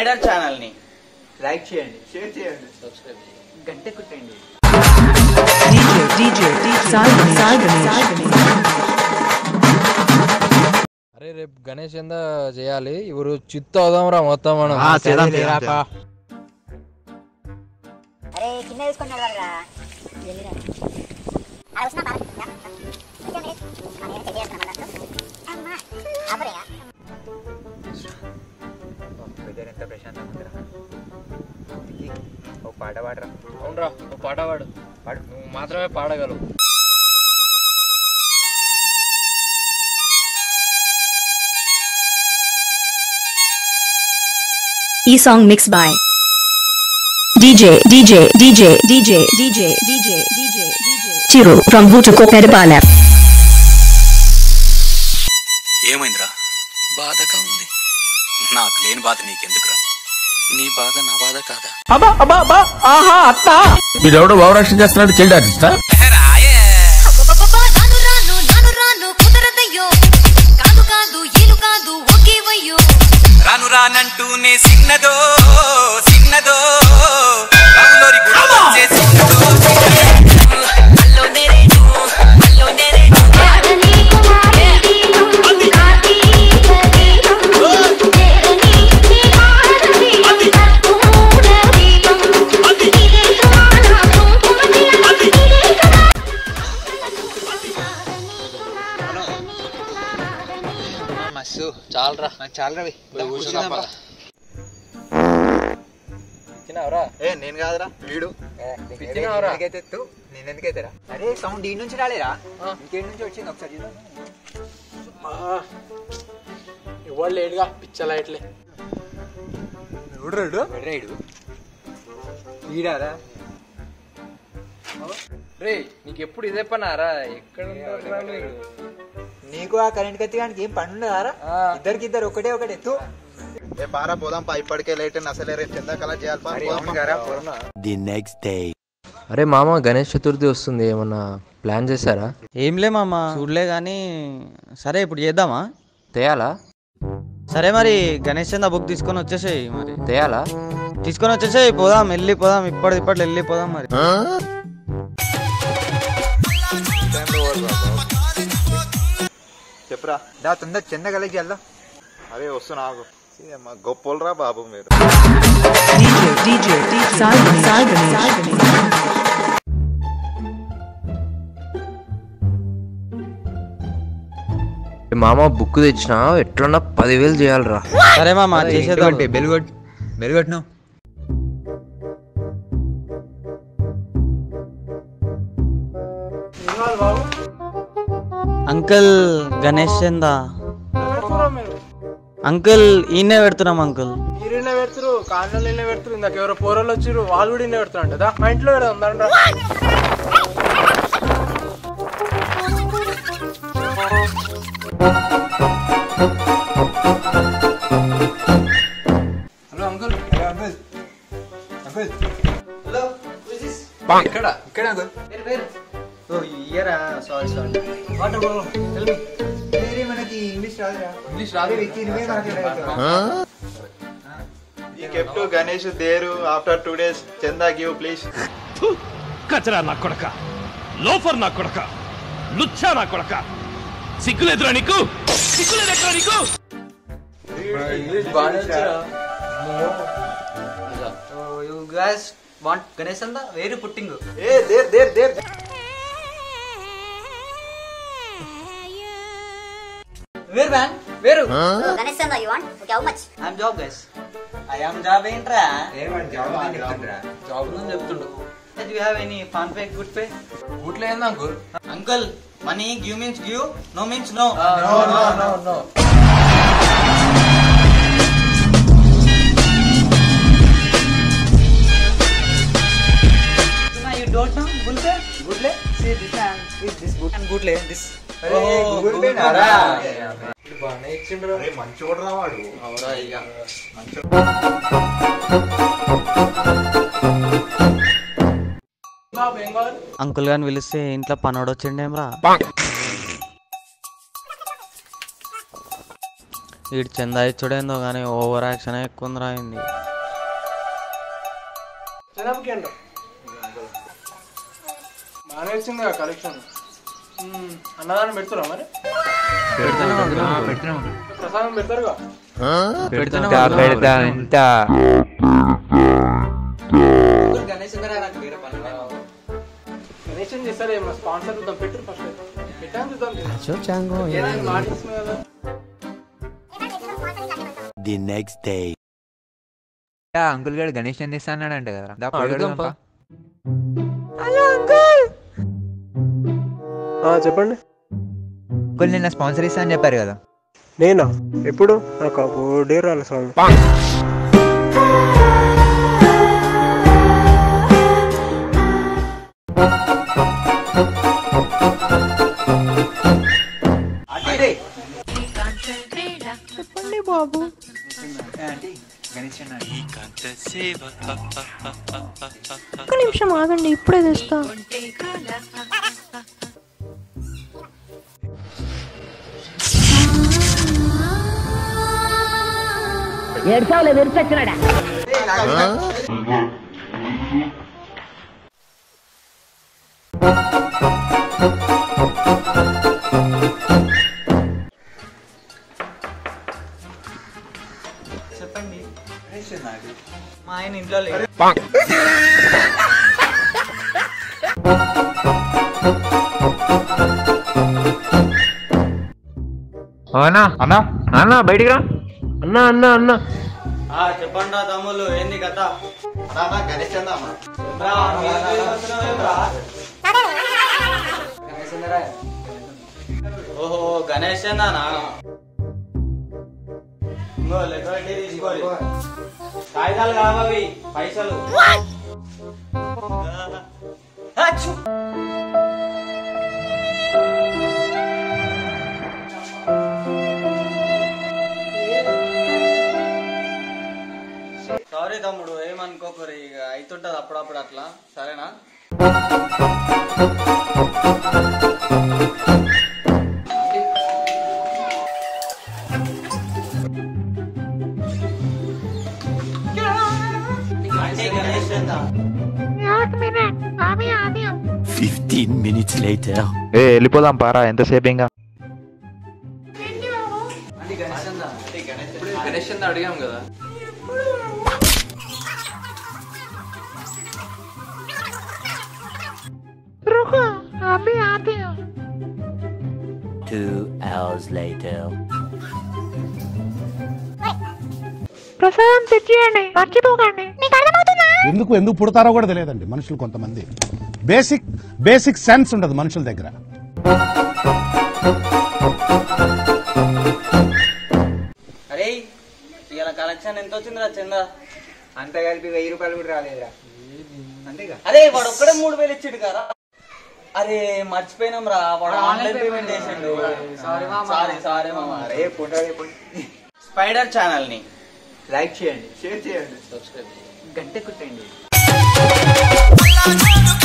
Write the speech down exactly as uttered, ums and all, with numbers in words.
Rider channel ని like చేయండి, share చేయండి, సబ్స్క్రైబ్ చేయండి, గంట కొట్టండి. అరే రేపు గణేష్ ఎంత చేయాలి, ఇవరు చిత్తు అవుదాం రా మొత్తం మనం. ఎంత ప్రశాంతంగా ఉందిరా. ఒక పాట పాడరా. అవునరా, ఒక పాట పాడు. పాడు, నువ్వు మాత్రమే పాడగలవు. ఈ song mix by DJ DJ DJ DJ DJ DJ DJ DJ Chiru from Vutuko Pedapala. ఏమైందిరా? బాధగా ఉంది. నాకు లేని బాధ నీకెందుకురా? నీ బాధ నా బాధ కాదా? అబ్బా అబ్బా అబ్బా ఆహా అత్త వీడెవడో భావరక్షణ చేస్తున్నాడు. చైల్డ్ ఆర్టిస్టా? రాను రానంటూనే సిన్నదో సిన్నదో రాములోరి గుడి వచ్చే సిన్నదో అల్లో నేరేడు అల్లో నేరేడు మస్తు చాలరా, చాలు రవి. ఏ నేను కాదురా వీడు. నేనెందుకైతేరా? అరే సౌండ్ ఈ నుంచి రాలేరా, ఇంకేడి నుంచి వచ్చింది ఒకసారి ఇవాళ లేడుగా పిచ్చలైట్లే. చూడరాడు వీడారా? రే నీకు ఎప్పుడు ఇదే పనారా? ఎక్కడ నీకు ఆ కరెంట్ కత్తిగానికి ఏం పని ఉండదారా? ఇద్దరికి ఇద్దరు ఒకటే ఒకటే తూ. ఏ పారా పోదాం పా, ఇప్పటికే లేట్ అసలే రేపు చందాకలా చేయాలి. అరే మామ, గణేష్ చతుర్థి వస్తుంది, ఏమన్నా ప్లాన్ చేశారా? ఏంలే మామ, చూడలే కానీ సరే ఇప్పుడు చేద్దామా? తేయాలా? సరే మరి గణేష్ చందా బుక్ తీసుకొని వచ్చేసేయి. మరి తేయాలా? తీసుకొని వచ్చేసేయి, పోదాం వెళ్ళిపోదాం, ఇప్పటి ఇప్పట్లో వెళ్ళిపోదాం. మరి చెప్పురా. దా తొందర చంద కలిగి వెళ్దాం. అరే వస్తున్నా, గొప్పలరా బాబు మీరు. మామ బుక్ తెచ్చినా ఎట్లన్నా పదివేలు చేయాలరా. సరే మామ చేసేద్దాం. బెలుగొట్ బెలుగొట్ను. అంకుల్ గణేష్ చందా అంకుల్ ఈయనే పెడుతున్నాం. అంకుల్ మీరే పెడతారు, కాళ్ళు నిన్నే పెడతారు. ఇందాక ఎవరో పోరలు వచ్చారు, వాళ్ళు కూడా ఇన్నే పెడతారు అంట. మా ఇంట్లో పెడదాం. Hello uncle. ఇక్కడ ఇక్కడ ఇయరా. సారీ సారీ మనకి ఇంగ్లీష్ రాదురా. ఇంగ్లీష్ రాదు. ఈ kept Ganesh there after two days chanda give please. కచరా నా కొడక, లోఫర్ నా కొడక, లుచ్చా నా కొడక, సిగ్గులేదురా నీకు? సిగ్గులేదురా నీకు? ఇంగ్లీష్ బాగా you guys want Ganesh chanda? Where putting. ఏ there there there where man where. Ganesh Chanda, you want? Okay, how much? I am job guys. I am job ఏంట్రా? ఏమంటే జాబ్ అని చెప్తుండ్రా. జాబ్ ఉందని చెప్తుండు. Do you have any fun pay, good pay? ఊట్లో ఏంది uncle? Uncle, money give means give, no means no. No no no no. You don't know good pay? Good pay? See this and is this good and good pay this. అరే Google pay నారా. బాగానే ఇచ్చిండ్రు. అరే మంచోడు రా వాడు. అవురా ఇక అంకుల్ గాని పిలిస్తే ఇంట్లో పనోడు వచ్చిండేమ్రా. వీడు చందా ఇచ్చుడేందో కానీ ఓవర్ యాక్షన్ ఎక్కువ రాయింది. బాగానే వచ్చింది కలెక్షన్. అన్నదానం పెడుతురా మరి? ప్రసాదం పెడతారుగా? గణేశన్ చేస్తారు ఏమన్నా స్పాన్సర్ చూద్దాం. పెట్టరు ఫస్ట్ పెట్టాను చూద్దాం. మాట ఇస్తుంది కదా. ది నెక్స్ట్ డే అంకుల్ గారు గణేష్ చంద్ ఇస్తా అన్నాడంట కదా. చెప్పండి. అంకుల్ నిన్న స్పాన్సర్ ఇస్తా అని చెప్పారు కదా. నేనా? ఎప్పుడు? నాకు అప్పుడే రాలి స్వామి. చెప్పండి బాబు. ఒక్క నిమిషం ఆగండి, ఇప్పుడే తెస్తా. ఏడ్చావులే విరిచొచ్చినాడా. చెప్పండి. మా ఆయన ఇంట్లో లేదు. అన్నా అన్నా అన్నా బయటికి రా. అన్నా అన్నా అన్నా చెప్పండి తమ్ముళ్ళు, ఏంది కథ? గణేష్ చందా అమ్మా. ఓహో గణేష్ చందానా? ఇంకో లెక్క పెట్టి తీసుకోవాలి. కాగితాలు కావాలి, పైసలు. సారీ తమ్ముడు, ఏమనుకోకరు. ఇక అవుతుంటది అప్పుడప్పుడు అట్లా, సరేనా? Fifteen minutes later. ఏ వెళ్ళిపోదాం పారా, ఎంతసేపు ఇంకా. గణేష్ చందా అడిగాం కదా. Two hours later. ప్రసాదం తెచ్చేయండి, మర్చిపోకండి. మీకు అర్థమవుతుందా? ఎందుకు ఎందుకు పుడతారో కూడా తెలియదండి మనుషులు. కొంతమంది బేసిక్ బేసిక్ సెన్స్ ఉండదు మనుషుల దగ్గర. అరే ఇలా కలెక్షన్ ఎంత వచ్చిందిరా చందా? అంత కలిపి వెయ్యి రూపాయలు కూడా రాలేదురా. అంతేగా? అరే వాడు ఒక్కడే మూడు వేలు ఇచ్చాడు కదా. అరే మర్చిపోయినాం రా, వాడు ఆన్లైన్ పేమెంట్ చేసిండు. సారీ సారీ మామ. అరే ఫోటో స్పైడర్ ఛానల్ ని లైక్ చేయండి, షేర్ చేయండి, సబ్స్క్రైబ్ గంట కుట్టండి.